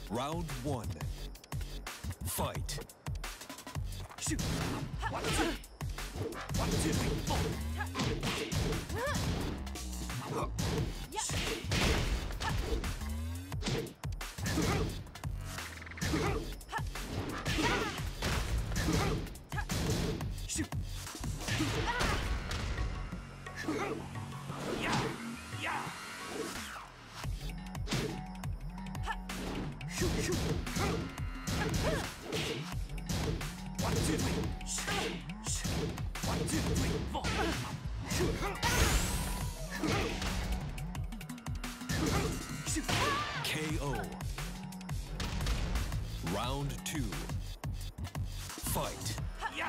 Round one. Fight. Shoot. 1, 2. 1, 2, 3, 4. Shoot. Yeah. Yeah. Shoot, shoot. 1, 2, 3. 1, 2, 3, 4. Shoot. Shoot. KO. Round two. Fight. Yeah.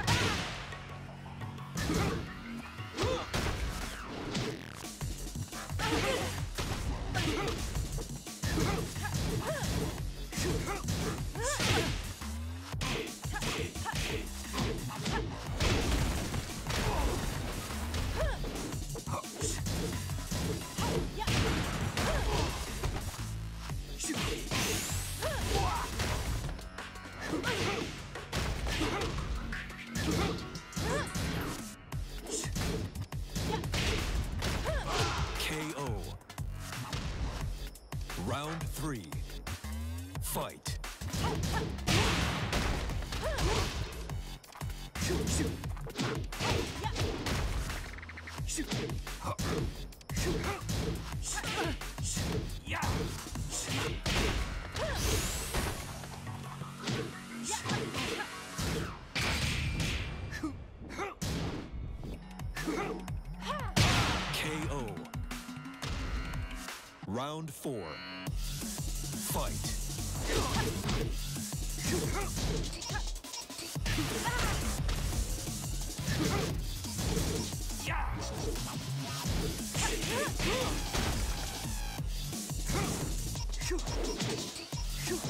KO. Round three. Fight. Shoot, shoot. Shoot. Shoot. Yeah. KO. Round four. Fight. Yeah. Shoot. Shoot.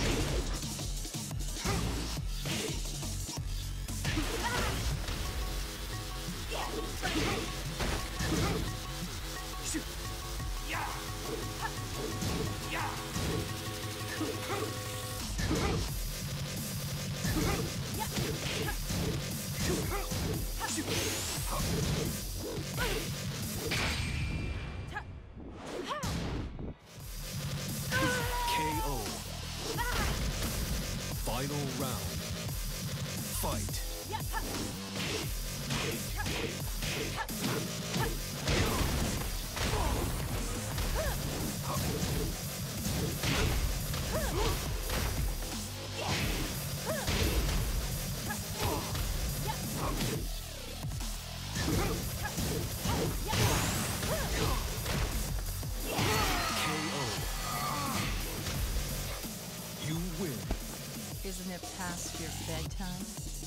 Shoot. Yeah. Yeah. KO. Final round. Fight. KO. You win. Isn't it past your bedtime?